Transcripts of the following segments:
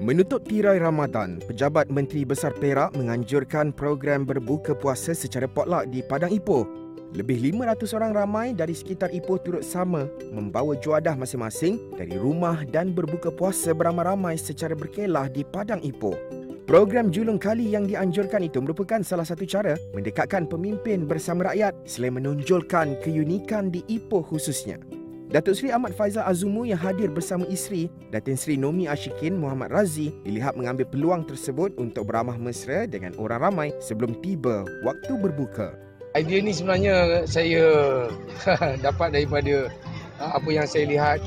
Menutup tirai Ramadan, Pejabat Menteri Besar Perak menganjurkan program berbuka puasa secara potluck di Padang Ipoh. Lebih 500 orang ramai dari sekitar Ipoh turut sama membawa juadah masing-masing dari rumah dan berbuka puasa beramai-ramai secara berkelah di Padang Ipoh. Program julung kali yang dianjurkan itu merupakan salah satu cara mendekatkan pemimpin bersama rakyat selain menonjolkan keunikan di Ipoh khususnya. Datuk Seri Ahmad Faizal Azumu yang hadir bersama isteri, Datin Seri Nomi Ashikin Muhammad Razi, dilihat mengambil peluang tersebut untuk beramah mesra dengan orang ramai sebelum tiba waktu berbuka. Idea ni sebenarnya saya dapat daripada apa yang saya lihat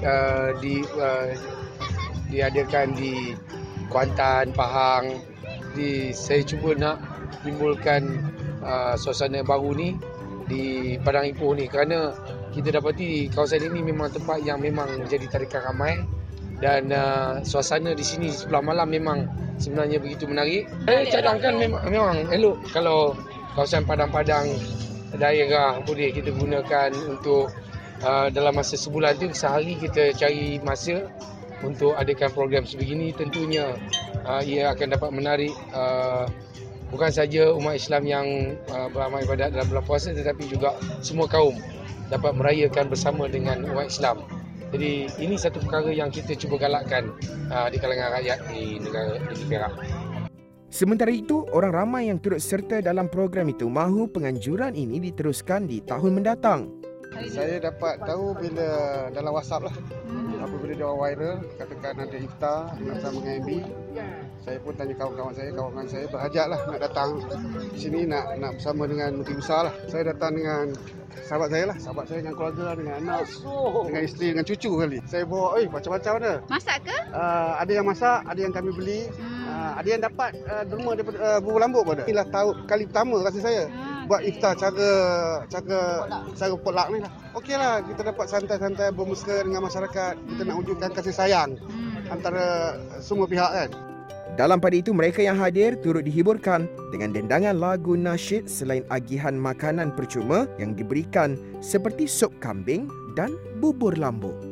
diadakan di Kuantan, Pahang. Saya cuba nak timbulkan suasana baru ni di Padang Ipoh ni kerana kita dapati kawasan ini memang tempat yang memang menjadi tarikan ramai dan suasana di sini sebelah malam memang sebenarnya begitu menarik. Saya cadangkan memang elok kalau kawasan padang-padang daerah boleh kita gunakan untuk dalam masa sebulan tu sehari kita cari masa untuk adakan program sebegini. Tentunya ia akan dapat menarik bukan saja umat Islam yang beramal ibadat dalam bulan puasa tetapi juga semua kaum dapat merayakan bersama dengan umat Islam. Jadi ini satu perkara yang kita cuba galakkan di kalangan rakyat di negara di Perak. Sementara itu, orang ramai yang turut serta dalam program itu mahu penganjuran ini diteruskan di tahun mendatang. Saya dapat tahu bila dalam WhatsApp lah. Apabila dia viral, katakan ada iftar bersama dengan MB. Saya pun tanya kawan-kawan saya berhajatlah nak datang di sini nak bersama dengan Menteri Besar lah. Saya datang dengan sahabat saya dengan keluarga, dengan anak, dengan isteri, dengan cucu kali. Saya bawa, macam-macam ada. Masak ke? Ada yang masak, ada yang kami beli. Ada yang dapat derma daripada Bubur Lambuk pun ada. Inilah kali pertama rasa saya buat iftar cara potluck ni lah. Okeylah, kita dapat santai-santai bermesra dengan masyarakat. Kita nak wujudkan kasih sayang antara semua pihak kan. Dalam pada itu, mereka yang hadir turut dihiburkan dengan dendangan lagu nasyid selain agihan makanan percuma yang diberikan seperti sup kambing dan bubur lambuk.